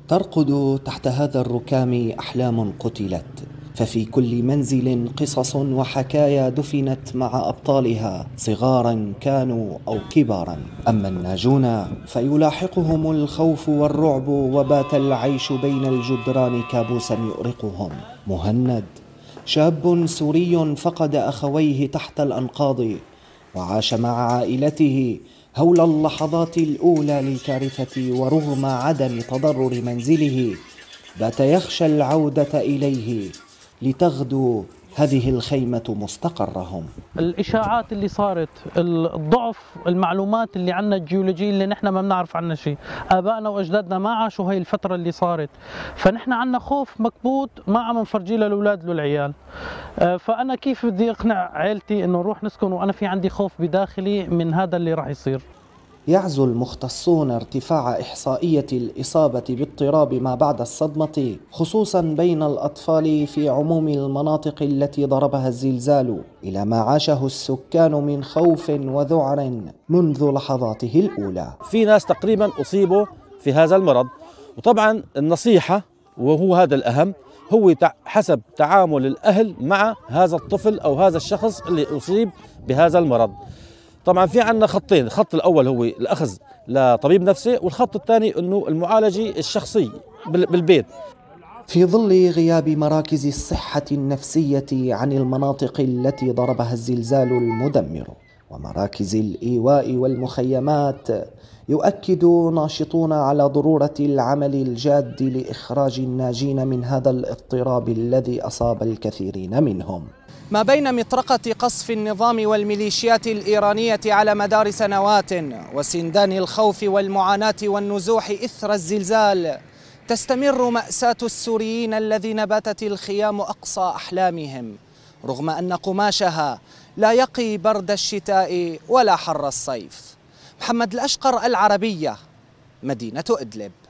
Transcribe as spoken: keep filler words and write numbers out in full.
ترقد تحت هذا الركام أحلام قتلت، ففي كل منزل قصص وحكايا دفنت مع أبطالها صغارا كانوا أو كبارا. أما الناجون فيلاحقهم الخوف والرعب، وبات العيش بين الجدران كابوسا يؤرقهم. مهند شاب سوري فقد أخويه تحت الأنقاض، وعاش مع عائلته هول اللحظات الأولى للكارثة، ورغم عدم تضرر منزله بات يخشى العودة إليه لتغدو هذه الخيمة مستقرهم. الإشاعات اللي صارت، الضعف المعلومات اللي عنا الجيولوجية اللي نحن ما بنعرف عنها شيء، آبائنا وأجدادنا ما عاشوا هاي الفترة اللي صارت، فنحن عنا خوف مكبوت ما عم نفرجيه للأولاد للعيال. فأنا كيف بدي أقنع عائلتي إنه نروح نسكن وأنا في عندي خوف بداخلي من هذا اللي راح يصير؟ يعزو المختصون ارتفاع إحصائية الإصابة باضطراب ما بعد الصدمة، خصوصا بين الأطفال في عموم المناطق التي ضربها الزلزال، إلى ما عاشه السكان من خوف وذعر منذ لحظاته الأولى. في ناس تقريبا أصيبوا في هذا المرض، وطبعا النصيحة وهو هذا الأهم هو حسب تعامل الأهل مع هذا الطفل أو هذا الشخص اللي أصيب بهذا المرض. طبعا في عندنا خطين، الخط الأول هو الأخذ لطبيب نفسي، والخط الثاني أنه المعالجة الشخصي بالبيت. في ظل غياب مراكز الصحة النفسية عن المناطق التي ضربها الزلزال المدمر ومراكز الإيواء والمخيمات، يؤكد ناشطون على ضرورة العمل الجاد لإخراج الناجين من هذا الاضطراب الذي أصاب الكثيرين منهم. ما بين مطرقة قصف النظام والميليشيات الإيرانية على مدار سنوات وسندان الخوف والمعاناة والنزوح إثر الزلزال، تستمر مأساة السوريين الذين باتت الخيام أقصى أحلامهم، رغم أن قماشها لا يقي برد الشتاء ولا حر الصيف. محمد الأشقر، العربية، مدينة إدلب.